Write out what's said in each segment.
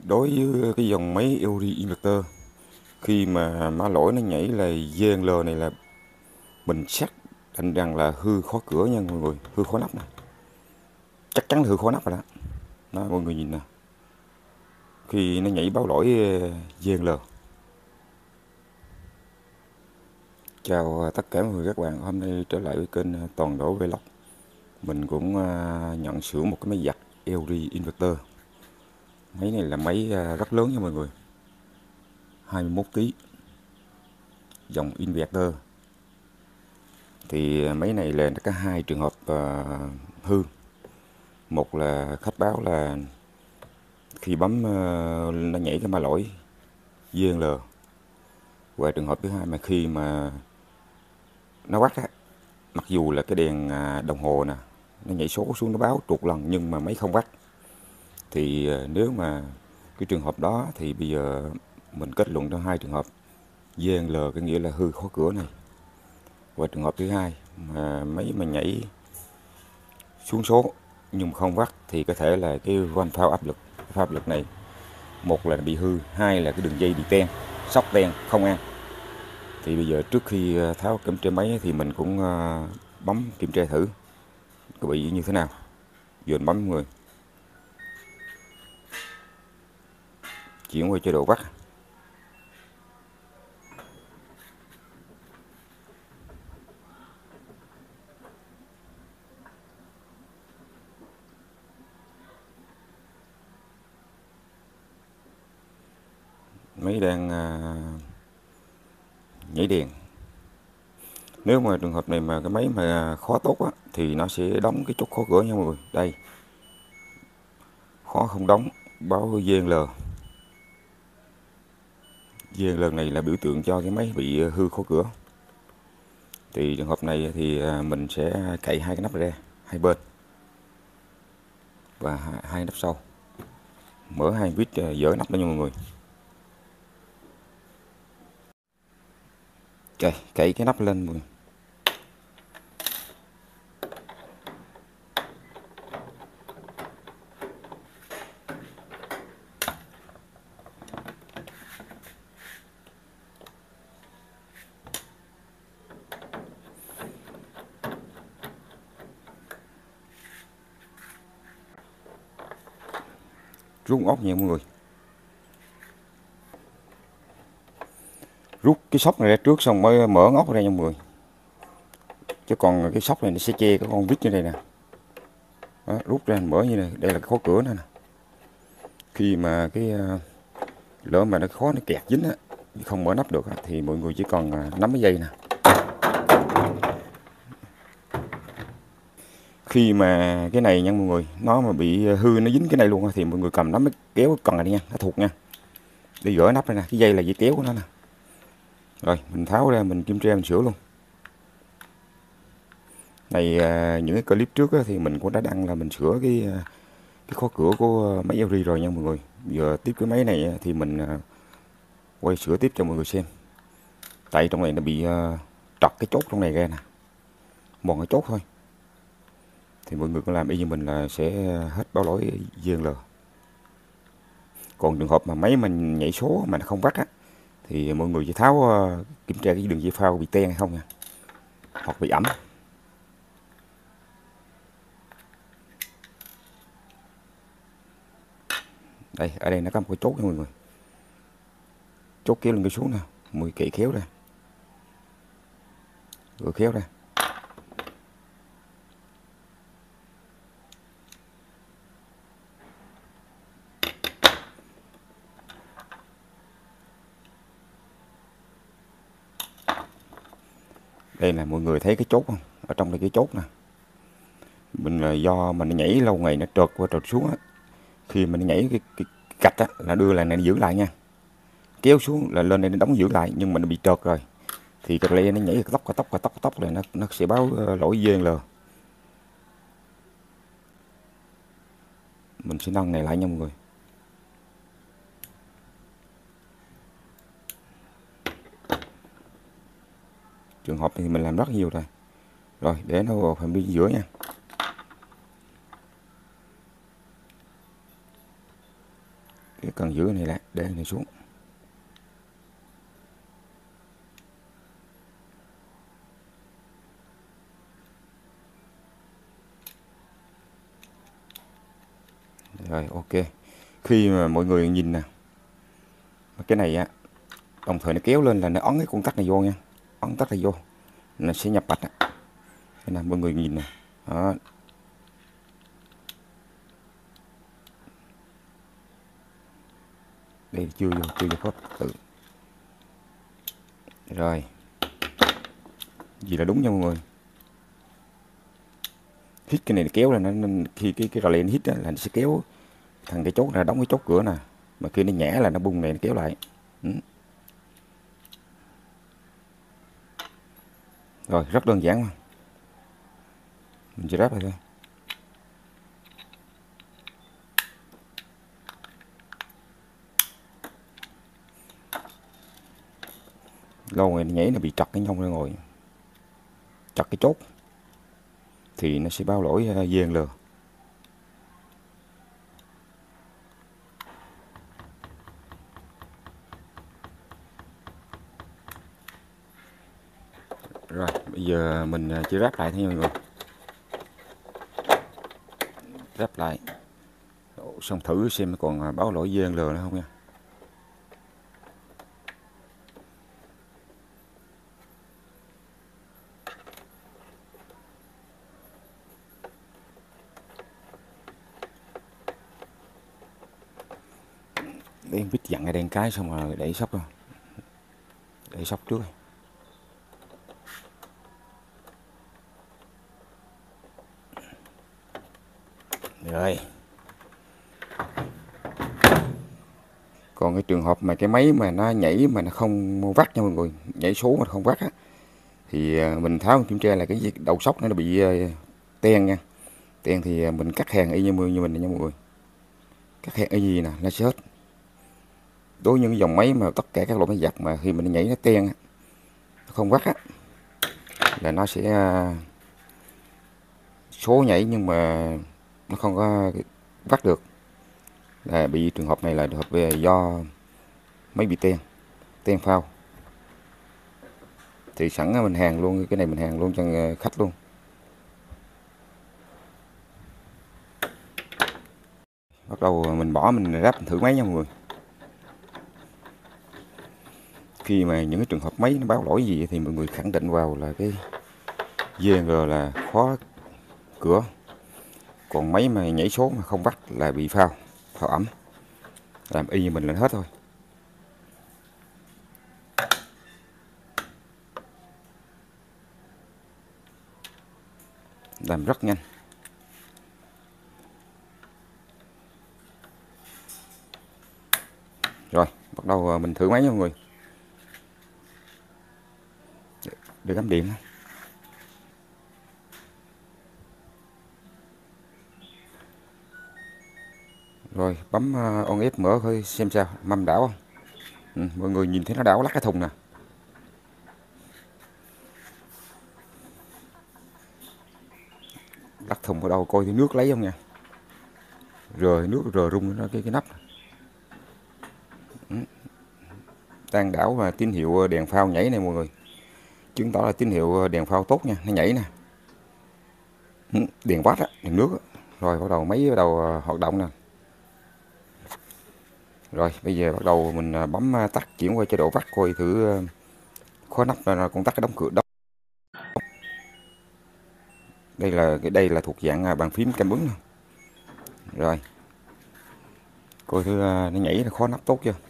Đối với cái dòng máy Euri inverter, khi mà mã lỗi nó nhảy là VNL này là mình xác định rằng là hư khóa cửa nha mọi người, hư khóa nắp nè, chắc chắn là hư khóa nắp rồi đó. Đó mọi người nhìn nè, khi nó nhảy báo lỗi VNL. Chào tất cả mọi người các bạn, hôm nay trở lại với kênh Toàn Đổ Vlog. Mình cũng nhận xưởng một cái máy giặt Euri inverter. Máy này là máy rất lớn nha mọi người, 21 kg, dòng inverter. Thì máy này là có hai trường hợp hư. Một là khách báo là khi bấm nó nhảy cái mã lỗi VNL. Và trường hợp thứ hai mà khi mà nó bắt á, mặc dù là cái đèn đồng hồ nè, nó nhảy số xuống nó báo trục lần nhưng mà máy không bắt. Thì nếu mà cái trường hợp đó thì bây giờ mình kết luận trong hai trường hợp VNL, có nghĩa là hư khóa cửa này. Và trường hợp thứ hai mà máy mà nhảy xuống số nhưng mà không vắt thì có thể là cái van phao áp lực. Phao áp lực này, một là bị hư, hai là cái đường dây bị ten, sóc ten không an. Thì bây giờ trước khi tháo kiểm tra máy thì mình cũng bấm kiểm tra thử có bị như thế nào. Vừa bấm mọi người, chuyển qua chế độ vắt. Máy đang nhảy đèn. Nếu mà trường hợp này mà cái máy mà khóa tốt á, thì nó sẽ đóng cái chốt khóa cửa nha mọi người. Đây, khóa không đóng, báo VNL. VNL này là biểu tượng cho cái máy bị hư khóa cửa. Thì trường hợp này thì mình sẽ cậy hai cái nắp ra hai bên và hai nắp sau, mở hai vít dỡ nắp đó nha mọi người. Cậy cái nắp lên mọi người. Rút ốc nha mọi người. Rút cái sóc này ra trước xong mới mở ốc ra nha mọi người. Chứ còn cái sóc này nó sẽ che cái con vít như đây nè. Đó, rút ra mở như này, đây là cái khóa cửa nữa nè. Khi mà cái lỡ mà nó khó nó kẹt dính á, không mở nắp được á, thì mọi người chỉ còn nắm cái dây nè. Khi mà cái này nha mọi người, nó mà bị hư nó dính cái này luôn thì mọi người cầm nắm kéo cần này đi nha, nó thuộc nha. Đi gỡ nắp đây nè, cái dây là dây kéo của nó nè. Rồi mình tháo ra, mình kiểm tra, mình sửa luôn. Này những cái clip trước thì mình cũng đã đăng là mình sửa cái khóa cửa của máy Euri rồi nha mọi người. Giờ tiếp cái máy này thì mình quay sửa tiếp cho mọi người xem. Tại trong này nó bị trật cái chốt trong này ra nè, một cái chốt thôi. Thì mọi người cũng làm y như mình là sẽ hết báo lỗi VNL. Còn trường hợp mà máy mình nhảy số mà nó không vắt á, thì mọi người chỉ tháo kiểm tra cái đường dây phao bị ten hay không nha, hoặc bị ẩm. Đây, ở đây nó có một cái chốt nha mọi người. Chốt kéo lên cái xuống nè, mọi người kỵ kéo ra. Rồi kéo ra. Đây là mọi người thấy cái chốt không? Ở trong đây cái chốt nè. Mình là do mình nhảy lâu ngày nó trượt qua trượt xuống á. Khi mình nhảy cái cạch á là đưa lại này giữ lại nha. Kéo xuống là lên đây nó đóng giữ lại, nhưng mà nó bị trượt rồi. Thì cái lê nó nhảy cái tóc này nó sẽ báo lỗi VNL. Mình sẽ nâng này lại nha mọi người. Trường hợp thì mình làm rất nhiều rồi. Rồi để nó vào phần bên giữa nha. cái cần giữa này lại để này xuống. Rồi ok. Khi mà mọi người nhìn nè, cái này á, đồng thời nó kéo lên là nó ấn cái con tắc này vô nha, ấn tắc này vô nó sẽ nhập bạch á. Đây nè mọi người nhìn nè, đó. Đây chưa vô khớp tự. Rồi gì là đúng nha mọi người. Hít cái này kéo là nó khi cái rò lên hít là nó sẽ kéo thằng cái chốt là đóng cái chốt cửa nè, mà khi nó nhả là nó bung này nó kéo lại. Rồi rất đơn giản mà, mình chỉ ráp lại thôi. Lâu rồi nhảy nó bị trật cái nhông ra ngồi, trật cái chốt thì nó sẽ báo lỗi dên lừa. Rồi bây giờ mình chỉ ráp lại thôi mọi người, ráp lại xong thử xem còn báo lỗi dên lừa nữa không nha. Để vít dặn cái đèn cái xong rồi đẩy sóc, đẩy sóc trước. Rồi còn cái trường hợp mà cái máy mà nó nhảy mà nó không vắt nha mọi người, nhảy số mà không vắt á, thì mình tháo kiểm tra là cái đầu sóc nó bị ten nha. Ten thì mình cắt hàng y như mình nha mọi người, cắt hàng y gì nè nó sẽ hết. Đối với những dòng máy mà tất cả các loại máy giặt mà khi mình nhảy nó ten nó không vắt á, là nó sẽ số nhảy nhưng mà nó không có vắt được, là bị trường hợp này là trường hợp về do máy bị ten phao. Thì sẵn mình hàng luôn cái này, mình hàng luôn cho khách luôn. Bắt đầu mình bỏ mình ráp mình thử máy nha mọi người. Khi mà những cái trường hợp máy nó báo lỗi gì thì mọi người khẳng định vào là cái VNG là khóa cửa. Còn máy mà nhảy số mà không vắt là bị phao ẩm, làm y như mình lên hết thôi, làm rất nhanh. Rồi bắt đầu mình thử máy nha mọi người, để cắm điện. Rồi bấm on ép mở thôi xem sao, mâm đảo không. Mọi người nhìn thấy nó đảo lắc cái thùng nè. Lắc thùng ở đâu coi thì nước lấy không nha, nước rờ rung nó cái nắp. Đang đảo và tín hiệu đèn phao nhảy này mọi người, chứng tỏ là tín hiệu đèn phao tốt nha, nó nhảy nè. Đèn watt á, đèn nước á. Rồi bắt đầu máy bắt đầu hoạt động nè. Rồi bây giờ bắt đầu mình bấm tắt chuyển qua chế độ watt coi thử khóa nắp là con tắt cái đóng cửa đóng. Đây là thuộc dạng bàn phím cảm ứng. Rồi coi thử nó nhảy nó khóa nắp tốt chưa.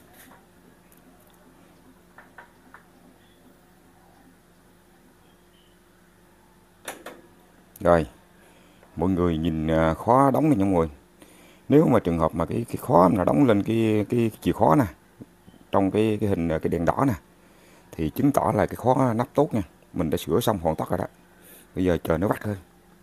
Rồi mọi người nhìn khóa đóng này nha mọi người. Nếu mà trường hợp mà cái khóa mà đóng lên cái chìa khóa nè, trong cái hình cái đèn đỏ nè, thì chứng tỏ là cái khóa nắp tốt nha, mình đã sửa xong hoàn tất rồi đó. Bây giờ chờ nó vắt thôi.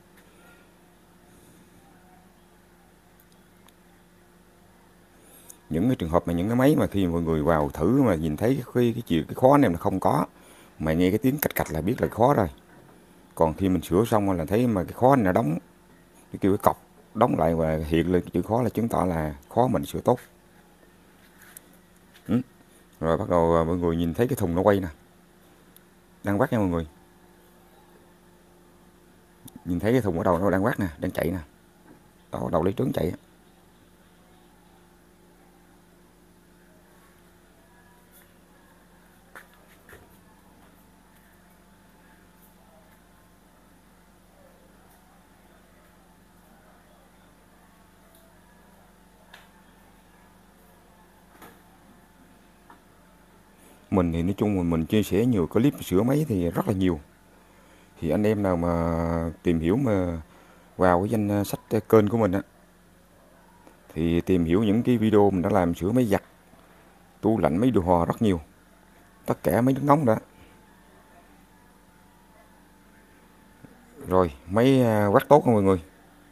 Những cái trường hợp mà những cái máy mà khi mọi người vào thử mà nhìn thấy cái khóa này nó không có, mà nghe cái tiếng cạch cạch là biết là khóa rồi. Còn khi mình sửa xong là thấy mà cái khóa này nó đóng, cái kêu cái cọc đóng lại và hiện lên chữ khóa là chứng tỏ là khóa mình sửa tốt. Rồi bắt đầu mọi người nhìn thấy cái thùng nó quay nè, đang quát nha mọi người. Nhìn thấy cái thùng ở đầu nó đang quát nè, đang chạy nè. Đó, đầu lấy trứng chạy. Mình thì nói chung mình chia sẻ nhiều clip sửa máy thì rất là nhiều. Thì anh em nào mà tìm hiểu mà vào cái danh sách kênh của mình á, thì tìm hiểu những cái video mình đã làm sửa máy giặt, tủ lạnh, máy điều hòa rất nhiều. Tất cả máy nước nóng đó. Rồi, máy quát tốt không mọi người?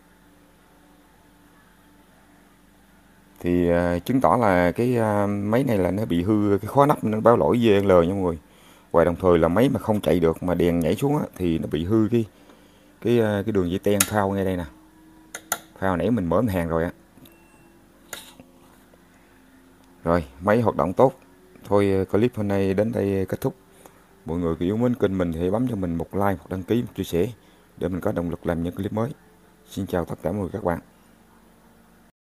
Thì chứng tỏ là cái máy này là nó bị hư cái khóa nắp, nó báo lỗi VNL nha mọi người. Và đồng thời là máy mà không chạy được mà đèn nhảy xuống á, thì nó bị hư cái đường dây ten phao ngay đây nè. Phao nãy mình mở hàng rồi á. Rồi, máy hoạt động tốt. Thôi clip hôm nay đến đây kết thúc. Mọi người yêu mến kênh mình thì hãy bấm cho mình một like, một đăng ký, một chia sẻ để mình có động lực làm những clip mới. Xin chào tất cả mọi người các bạn.